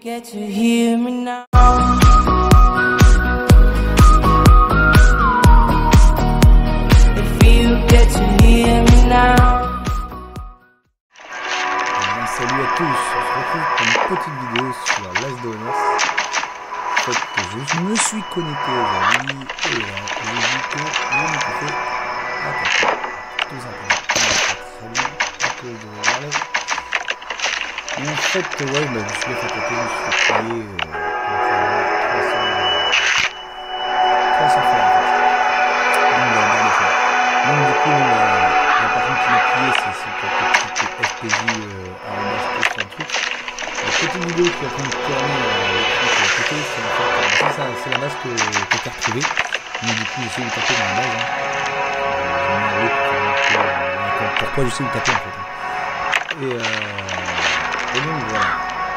get to hear me now. If you get to hear me now. Salut à tous, on se retrouve pour une petite vidéo sur Last DNS. En fait, je me suis connecté aujourd'hui et là, j'ai vu que je me suis fait attaquer. Tout simplement. Très bien, à cause de Harley. Et en fait, ouais, bah, je me suis fait attaquer, je me suis fait tuer 300 fois en fait. Donc du coup, la personne qui m'a tué, c'est quelques petites SPJ à remercier sur le truc. La petite vidéo qui est en train de tourner le truc à côté, c'est en fait, c'est la base que tu as retrouvée. Donc du coup, j'essaie de taper dans la base. Pourquoi j'essaie de taper en fait. Et donc voilà.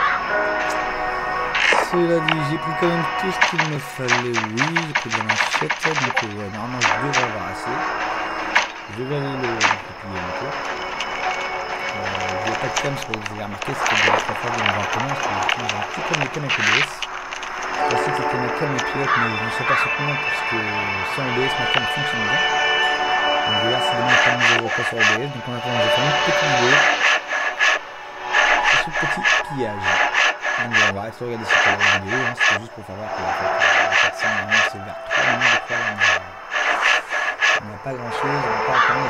Cela dit, j'ai pris quand même tout ce qu'il me fallait. Oui, j'ai pris de la machette. Donc ouais, normalement je devrais avoir assez. Je vais aller le plier un peu. Je n'ai pas de cam, vous avez remarqué, c'était de l'autre fois, on va commencer. On va un petit peu de cam avec OBS. Je pensais que c'était ma cam et pilote, mais je ne sais pas comment, parce que sans OBS, ma cam fonctionne bien. Donc je vais voir si demain je peux nous repas sur OBS. Donc en attendant, je vais faire une petite vidéo sur ce petit pillage. Donc on va rester regarder cette vidéo, hein. C'était juste pour faire voir que la personne, c'est vers 3 minutes de fois. On n'a pas grand chose, on n'a pas attendre.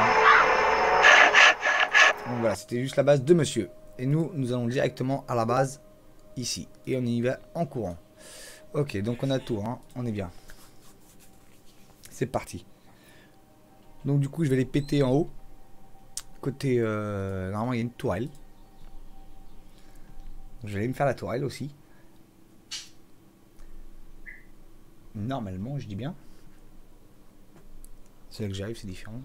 Donc voilà, c'était juste la base de monsieur. Et nous allons directement à la base, ici. Et on y va en courant. Ok, donc on a tout, hein, on est bien. C'est parti. Donc du coup, je vais les péter en haut. Côté, normalement, il y a une tourelle. Je vais aller me faire la tourelle aussi. Normalement, je dis bien. C'est là que j'arrive, c'est différent.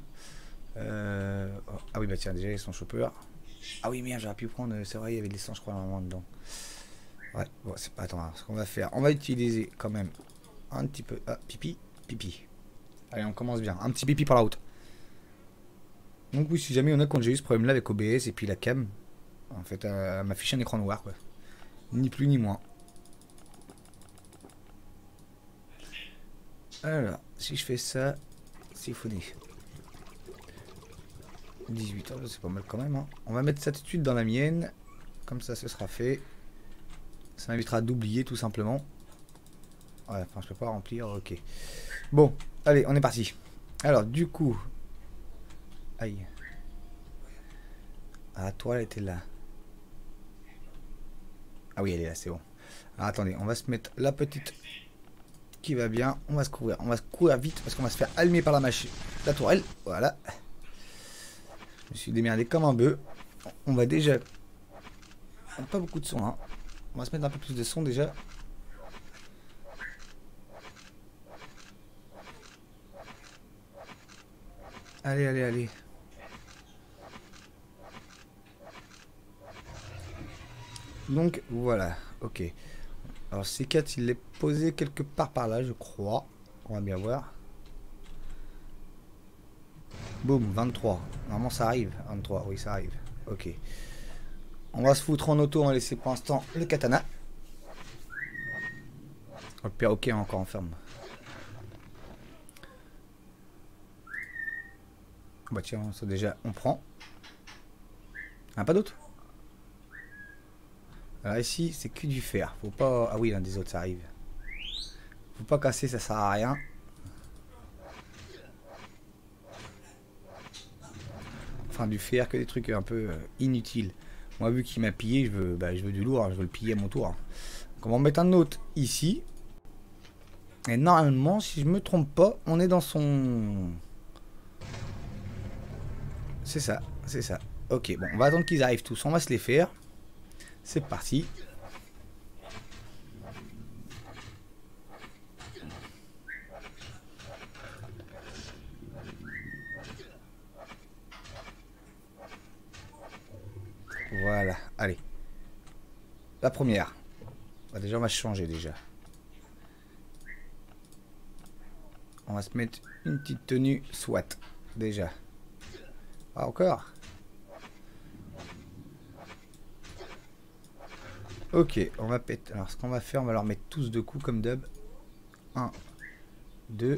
Ah oui, bah tiens, déjà, l'essence chopper. Ah oui, merde, j'aurais pu prendre. C'est vrai, il y avait de l'essence, je crois, normalement dedans. Ouais, bon, c'est pas. Attends, ce qu'on va faire. On va utiliser quand même un petit peu. Ah, pipi, pipi. Allez, on commence bien. Un petit pipi par la route. Donc, oui, si jamais on a quand j'ai eu ce problème là avec OBS et puis la cam, en fait, elle m'affiche un écran noir, quoi. Ni plus ni moins. Alors, si je fais ça, siphonner. 18 heures, c'est pas mal quand même, hein. On va mettre ça tout de suite dans la mienne. Comme ça, ce sera fait. Ça m'invitera d'oublier tout simplement. Ouais, enfin, je peux pas remplir, ok. Bon, allez, on est parti. Alors, du coup... Aïe. Ah, toi, elle était là. Ah oui, elle est là, c'est bon. Alors, attendez, on va se mettre la petite qui va bien. On va se courir. On va se courir vite parce qu'on va se faire allumer par la machine. La tourelle, voilà. Je me suis démerdé comme un bœuf. On va déjà... On n'a pas beaucoup de son, hein. On va se mettre un peu plus de son déjà. Allez, allez, allez. Donc voilà, ok. Alors C4 il est posé quelque part par là, je crois. On va bien voir. Boum, 23. Normalement ça arrive. 23, oui ça arrive. Ok. On va se foutre en auto, on va laisser pour l'instant le katana. Le perroquet est encore en ferme. Bah tiens, ça déjà on prend. Ah, pas d'autre. Alors ici c'est que du fer. Faut pas. Ah oui, l'un des autres ça arrive. Faut pas casser, ça sert à rien. Enfin du fer, que des trucs un peu inutiles. Moi vu qu'il m'a pillé, je veux du lourd, hein, je veux le piller à mon tour. Donc on va en mettre un autre ici. Et normalement, si je me trompe pas, on est dans son... C'est ça, c'est ça. Ok, bon, on va attendre qu'ils arrivent tous, on va se les faire. C'est parti. Voilà, allez. La première. Bah, déjà, on va changer déjà. On va se mettre une petite tenue SWAT. Déjà. Ah, encore. Ok, on va péter. Alors ce qu'on va faire, on va leur mettre tous deux coups comme d'hab. 1, 2.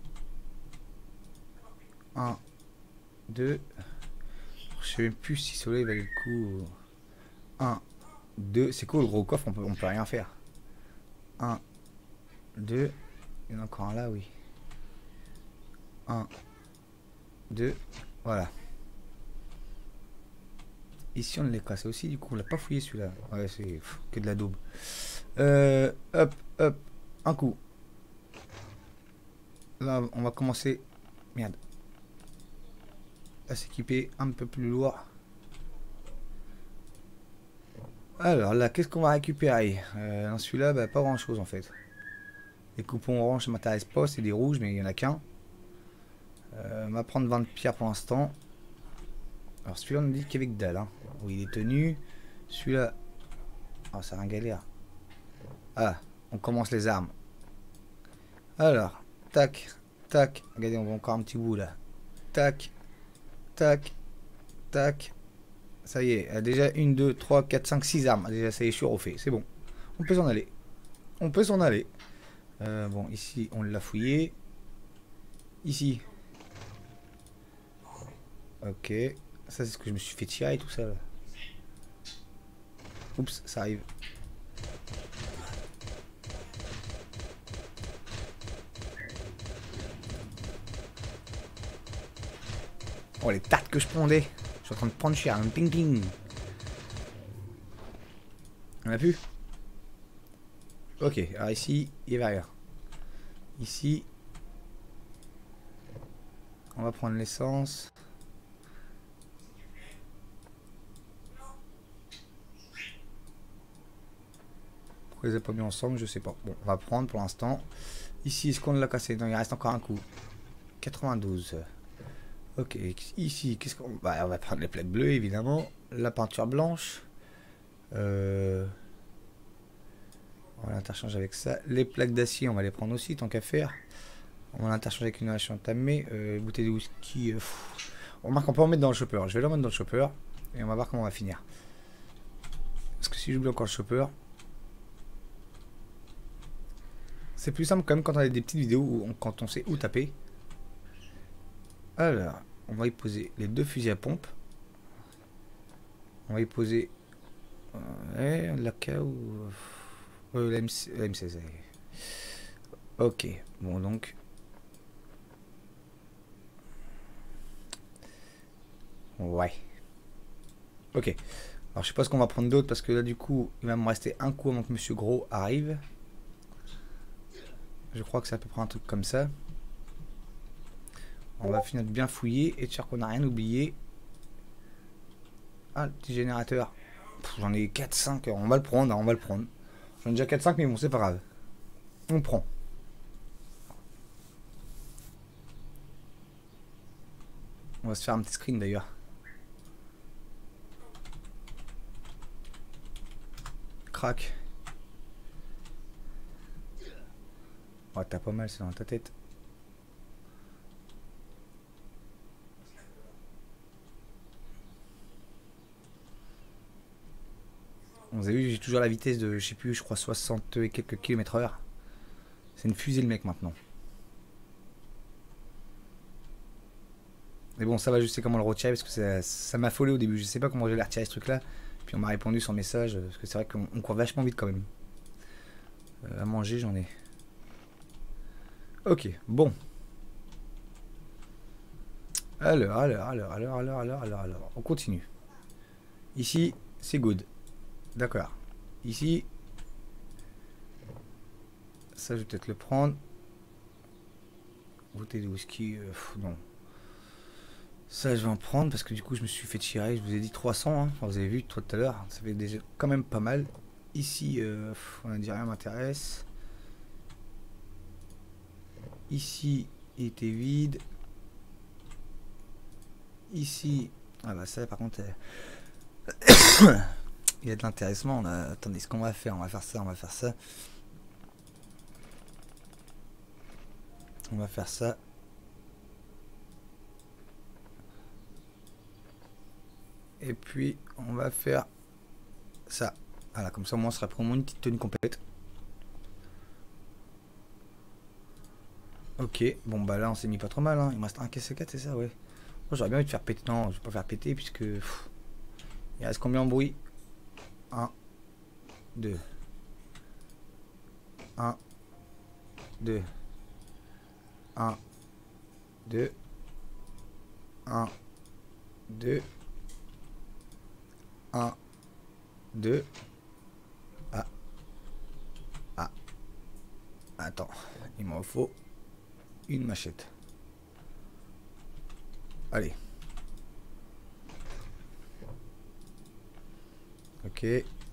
1, 2. Je sais même plus si Soleil valait le coup. 1, 2. C'est quoi le gros coffre, on peut rien faire. 1, 2. Il y en a encore un là, oui. 1, 2. Voilà. Ici on l'a cassé aussi, du coup on l'a pas fouillé celui-là. Ouais, c'est que de la daube. Hop, hop. Un coup. Là on va commencer. Merde. À s'équiper un peu plus lourd. Alors là, qu'est-ce qu'on va récupérer dans celui-là, bah, pas grand-chose en fait. Les coupons orange ça m'intéresse pas, c'est des rouges, mais il n'y en a qu'un. On va prendre 20 pierres pour l'instant. Alors celui-là on nous dit qu'avec dalle. Hein. Oui, il est tenu. Celui-là... Oh, c'est un galère. Ah, on commence les armes. Alors, tac, tac. Regardez, on voit encore un petit bout là. Tac, tac, tac. Ça y est, déjà 1, 2, 3, 4, 5, 6 armes. Déjà, ça y est, je suis refait. C'est bon. On peut s'en aller. On peut s'en aller. Bon, ici, on l'a fouillé. Ici. Ok. Ça, c'est ce que je me suis fait tirer et tout ça. Là. Oups, ça arrive. Oh, les tartes que je pondais. Je suis en train de prendre cher. Ping ping. On a pu. Ok, alors ici, il n'y avait rien. Ici, on va prendre l'essence. Pourquoi ils n'ont pas mis ensemble, je sais pas. Bon, on va prendre pour l'instant. Ici, est-ce qu'on l'a cassé? Non, il reste encore un coup. 92. Ok, ici, qu'est-ce qu'on... Bah, on va prendre les plaques bleues, évidemment. La peinture blanche. On va l'interchanger avec ça. Les plaques d'acier, on va les prendre aussi, tant qu'à faire. On va l'interchanger avec une relation entamée. Bouteille de whisky. On remarque qu'on peut en mettre dans le chopper. Je vais le mettre dans le chopper. Et on va voir comment on va finir. Parce que si j'oublie encore le chopper... C'est plus simple quand même quand on a des petites vidéos où quand on sait où taper. Alors, on va y poser les deux fusils à pompe. On va y poser la K ou la M16. Ok, bon donc. Ouais. Ok. Alors je sais pas ce qu'on va prendre d'autre parce que là du coup il va me rester un coup avant que Monsieur Gros arrive. Je crois que c'est à peu près un truc comme ça. On va finir de bien fouiller et de sûr qu'on n'a rien oublié. Ah, le petit générateur. J'en ai 4-5. On va le prendre, hein, on va le prendre. J'en ai déjà 4-5, mais bon, c'est pas grave. On prend. On va se faire un petit screen d'ailleurs. Crac. Oh, t'as pas mal, c'est dans ta tête. Vous avez vu, j'ai toujours la vitesse de, je sais plus, je crois 60 et quelques km/h. C'est une fusée le mec maintenant. Mais bon, ça va, je sais comment le retirer parce que ça m'a affolé au début. Je sais pas comment j'allais retirer ce truc là. Puis on m'a répondu sur message parce que c'est vrai qu'on court vachement vite quand même. À manger, j'en ai. Ok, bon. Alors, on continue. Ici, c'est good. D'accord. Ici, ça je vais peut-être le prendre. Bouteille de whisky, non. Ça je vais en prendre parce que du coup je me suis fait tirer. Je vous ai dit 300, hein. Enfin, vous avez vu tout à l'heure. Ça fait déjà quand même pas mal. Ici, on a dit rien m'intéresse. Ici, il était vide. Ici, ah bah ça par contre, il y a de l'intéressement. Attendez, ce qu'on va faire, on va faire ça, on va faire ça. On va faire ça. Et puis, on va faire ça. Voilà, comme ça, moi, on sera pour une petite tenue complète. Ok, bon, bah là, on s'est mis pas trop mal. Hein. Il me reste un KC4, c'est ça, ouais. Moi, j'aurais bien envie de faire péter. Non, je vais pas faire péter, puisque... il reste combien en bruit? 1, 2. 1, 2. 1, 2. 1, 2. 1, 2. Ah. Ah. Attends. Il m'en faut une machette. Allez. Ok.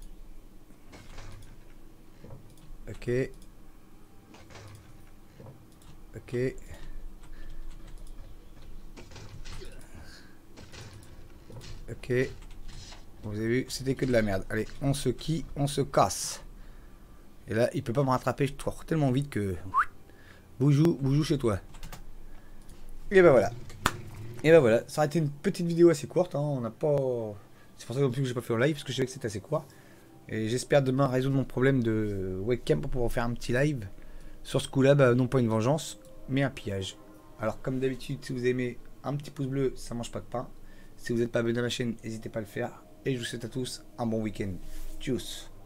Ok. Ok. Ok. Vous avez vu, c'était que de la merde. Allez, on se quille, on se casse. Et là, il peut pas me rattraper, je cours tellement vite que... Boujou chez toi. Et ben voilà. Et ben voilà, ça a été une petite vidéo assez courte. Hein. On n'a pas... C'est pour ça non plus que j'ai pas fait en live, parce que je savais que c'était assez court. Et j'espère demain résoudre mon problème de webcam pour pouvoir faire un petit live sur ce coup-là. Bah, non pas une vengeance, mais un pillage. Alors comme d'habitude, si vous aimez, un petit pouce bleu, ça mange pas de pain. Si vous n'êtes pas abonné à ma chaîne, n'hésitez pas à le faire. Et je vous souhaite à tous un bon week-end. Tchuss.